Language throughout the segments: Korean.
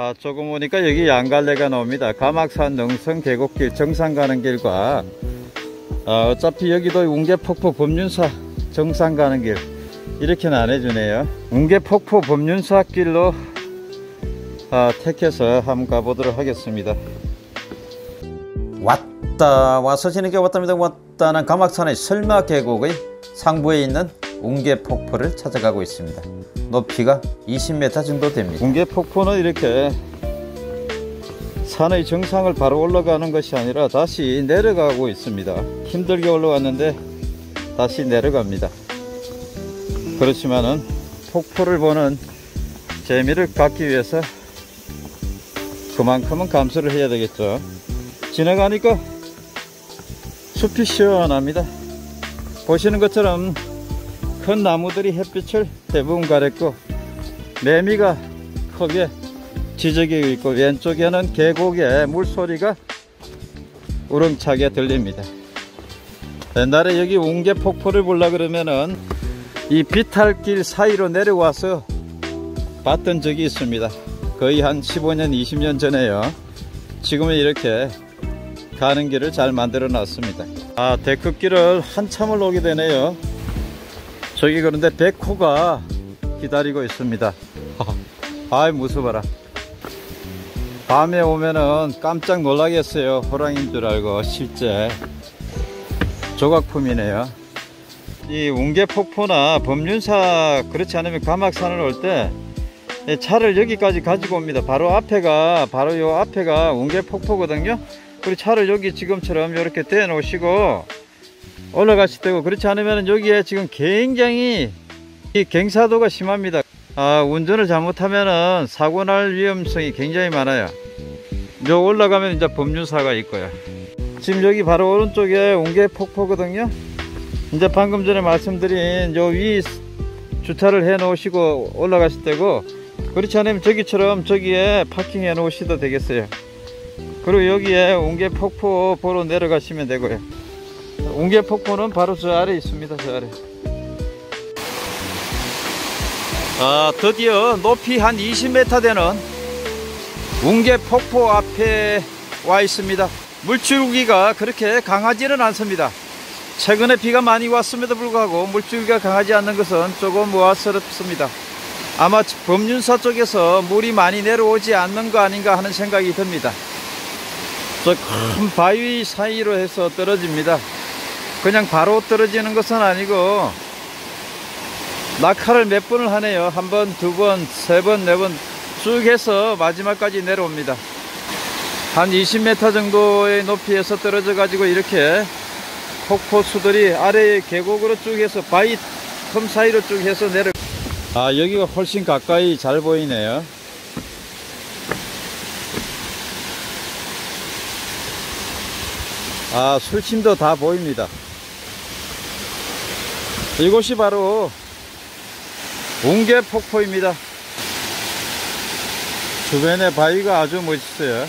조금 오니까 여기 양갈래가 나옵니다. 가막산 능선 계곡길 정상 가는 길과 어차피 여기도 웅계폭포 법륜사 정상 가는 길 이렇게 나눠주네요. 웅계폭포 법륜사 길로 택해서 한번 가보도록 하겠습니다. 와서 지니까 왔답니다. 왔다는 가막산의 설마 계곡의 상부에 있는 웅계폭포를 찾아가고 있습니다. 높이가 20m 정도 됩니다. 웅계폭포는 이렇게 산의 정상을 바로 올라가는 것이 아니라 다시 내려가고 있습니다. 힘들게 올라왔는데 다시 내려갑니다. 그렇지만은 폭포를 보는 재미를 갖기 위해서 그만큼은 감수를 해야 되겠죠. 지나가니까 숲이 시원합니다. 보시는 것처럼 큰 나무들이 햇빛을 대부분 가렸고 매미가 크게 지저귀고 있고 왼쪽에는 계곡의 물소리가 우렁차게 들립니다. 옛날에 여기 웅계폭포를 보려고 그러면은 이 비탈길 사이로 내려와서 봤던 적이 있습니다. 거의 한 15년 20년 전에요. 지금은 이렇게 가는 길을 잘 만들어 놨습니다. 데크길을 한참을 오게 되네요. 저기 그런데 백호가 기다리고 있습니다. 아이 무서워라. 밤에 오면은 깜짝 놀라겠어요. 호랑이인 줄 알고 실제 조각품이네요. 이 웅계폭포나 법륜사 그렇지 않으면 가막산을 올 때 차를 여기까지 가지고 옵니다. 바로 요 앞에가 웅계폭포거든요. 그리고 차를 여기 지금처럼 이렇게 대 놓으시고 올라가실 때고, 그렇지 않으면 여기에 지금 굉장히 이 경사도가 심합니다. 운전을 잘못하면은 사고 날 위험성이 굉장히 많아요. 요 올라가면 이제 법륜사가 있고요. 지금 여기 바로 오른쪽에 웅계폭포거든요. 이제 방금 전에 말씀드린 요 위 주차를 해 놓으시고 올라가실 때고, 그렇지 않으면 저기처럼 저기에 파킹해 놓으셔도 되겠어요. 그리고 여기에 웅계폭포 보러 내려가시면 되고요. 웅계폭포는 바로 저 아래 있습니다. 저 아래. 드디어 높이 한 20m 되는 웅계폭포 앞에 와 있습니다. 물줄기가 그렇게 강하지는 않습니다. 최근에 비가 많이 왔음에도 불구하고 물줄기가 강하지 않는 것은 조금 우아스럽습니다. 아마 법륜사 쪽에서 물이 많이 내려오지 않는 거 아닌가 하는 생각이 듭니다. 저 큰 바위 사이로 해서 떨어집니다. 그냥 바로 떨어지는 것은 아니고 낙하를 몇 번을 하네요. 한 번, 두 번, 세 번, 네 번 쭉 해서 마지막까지 내려옵니다. 한 20m 정도의 높이에서 떨어져 가지고 이렇게 폭포수들이 아래의 계곡으로 쭉 해서 바위 틈 사이로 쭉 해서 내려. 여기가 훨씬 가까이 잘 보이네요. 술침도 다 보입니다. 이곳이 바로 웅계폭포입니다. 주변에 바위가 아주 멋있어요.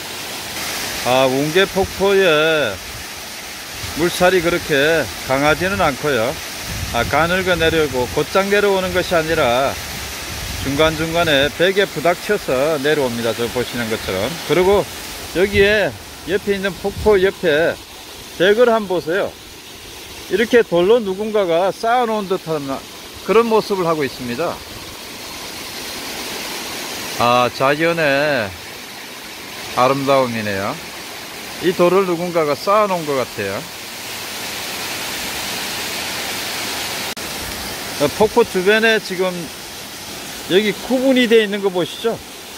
웅계폭포에 물살이 그렇게 강하지는 않고요. 가늘게 내려오고 곧장 내려오는 것이 아니라 중간중간에 벽에 부닥쳐서 내려옵니다. 저 보시는 것처럼. 그리고 여기에 옆에 있는 폭포 옆에 벽을 한번 보세요. 이렇게 돌로 누군가가 쌓아놓은 듯한 그런 모습을 하고 있습니다. 자연의 아름다움이네요. 이 돌을 누군가가 쌓아놓은 것 같아요. 폭포 주변에 지금 여기 구분이 되어 있는 거 보시죠.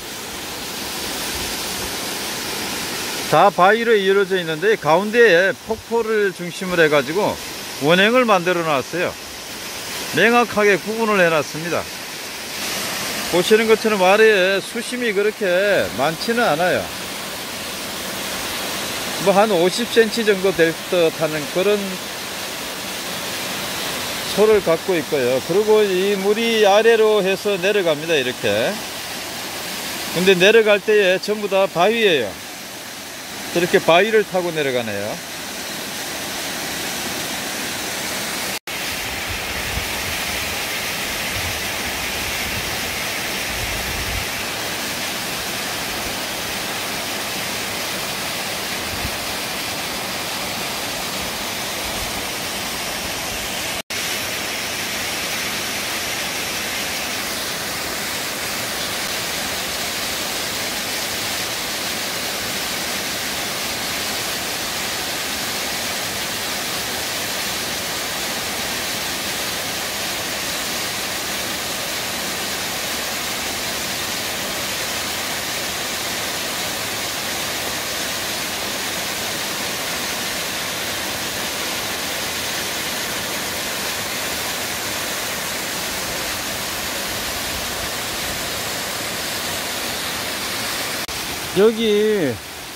다 바위로 이루어져 있는데 가운데에 폭포를 중심으로 해가지고 원행을 만들어 놨어요. 명확하게 구분을 해 놨습니다. 보시는 것처럼 아래에 수심이 그렇게 많지는 않아요. 뭐 한 50cm 정도 될 듯하는 그런 소를 갖고 있고요. 그리고 이 물이 아래로 해서 내려갑니다. 이렇게. 근데 내려갈 때에 전부 다 바위예요. 저렇게 바위를 타고 내려가네요. 여기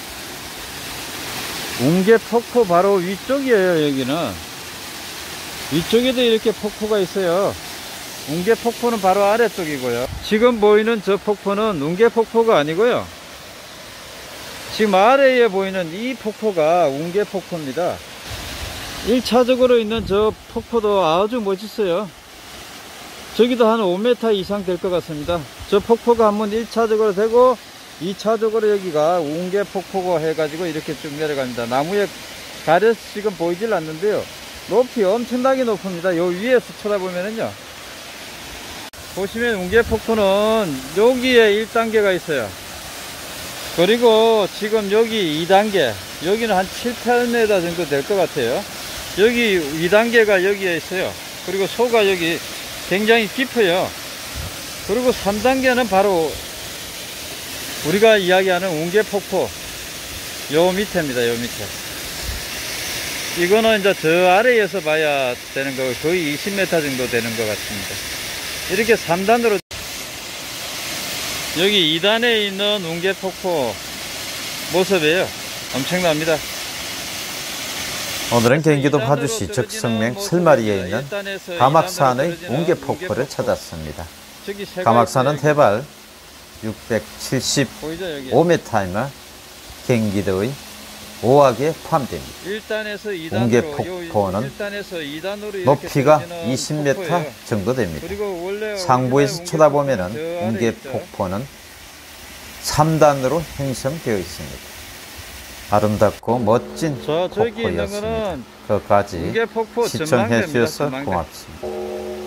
웅계폭포 바로 위쪽이에요. 여기는 위쪽에도 이렇게 폭포가 있어요. 웅계폭포는 바로 아래쪽이고요. 지금 보이는 저 폭포는 웅계폭포가 아니고요. 지금 아래에 보이는 이 폭포가 웅계폭포입니다. 1차적으로 있는 저 폭포도 아주 멋있어요. 저기도 한 5m 이상 될 것 같습니다. 저 폭포가 한번 1차적으로 되고 2차적으로 여기가 웅계폭포가 해가지고 이렇게 쭉 내려갑니다. 나무에 가려서 지금 보이질 않는데요. 높이 엄청나게 높습니다. 요 위에서 쳐다보면은요. 보시면 웅계폭포는 여기에 1단계가 있어요. 그리고 지금 여기 2단계, 여기는 한 7, 8m 정도 될 것 같아요. 여기 2단계가 여기에 있어요. 그리고 소가 여기 굉장히 깊어요. 그리고 3단계는 바로 우리가 이야기하는 웅계폭포 요 밑에입니다. 요 밑에. 이거는 이제 저 아래에서 봐야 되는 거, 거의 20m 정도 되는 것 같습니다. 이렇게 3단으로 여기 2단에 있는 웅계폭포 모습이에요. 엄청납니다. 오늘은 경기도 파주시 적성면 설마리에 있는 가막산의 웅계폭포를 찾았습니다. 가막산은 해발 675m이며 경기도의 5악에 포함됩니다. 웅계폭포는 높이가 20m 정도 됩니다. 상부에서 쳐다보면 웅계폭포는 3단으로 형성되어 있습니다. 아름답고 멋진 폭포였습니다. 끝까지 시청해 주셔서 고맙습니다.